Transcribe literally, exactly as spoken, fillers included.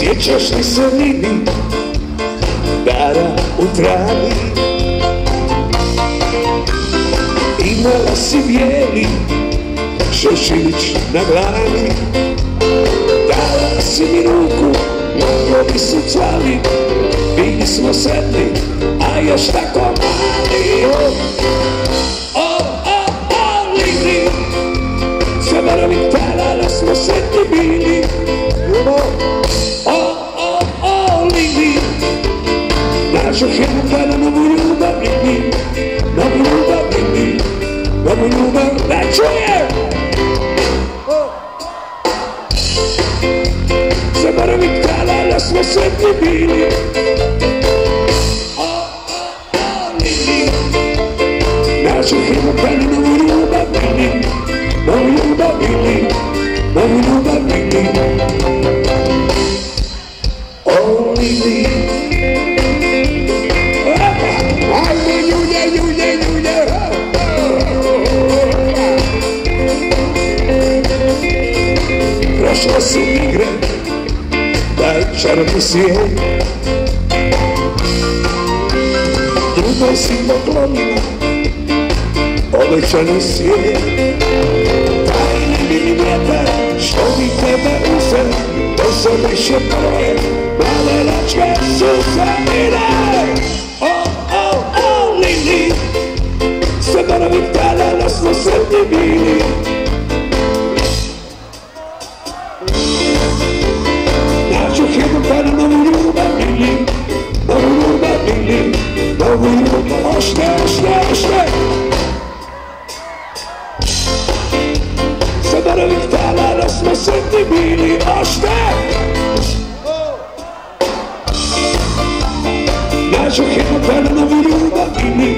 Sjećaš li se Lili, dara u travi? Imala si bijeli šeširić na glavi. Dala si mi ruku, nogovi su cvali. Bili smo sretni, a još tako mali. O, o, o, Lili, zaboravim tada da smo sretni bili. O, o, o, Lili, našu hemu kada novu ljubav Lili, novu ljubav Lili, novu ljubav da čujem. Zaboravim tada da smo sretni bili. O, o, o, Lili, našu hemu kada novu ljubav Lili, novu ljubav Lili, novu ljubav Lili. O, Lili, ajde ljulje, ljulje, ljulje. Prošle su igre, taj čarobni svijet. Drugo si poklonila obećani svijet. Taj nevini vjetar što mi tebe uze, to se više poje, malelačke suze ide. O, o, o, Lili, zaboravim tada da smo sretni bili. Nađu hidnu tada novu ljubav Lili, novu ljubav Lili, novu ljubav. Ošte, ošte, ošte. Zaboravim tada da smo sretni bili. Ošte. Nađu hidnu tada novu ljubav Lili,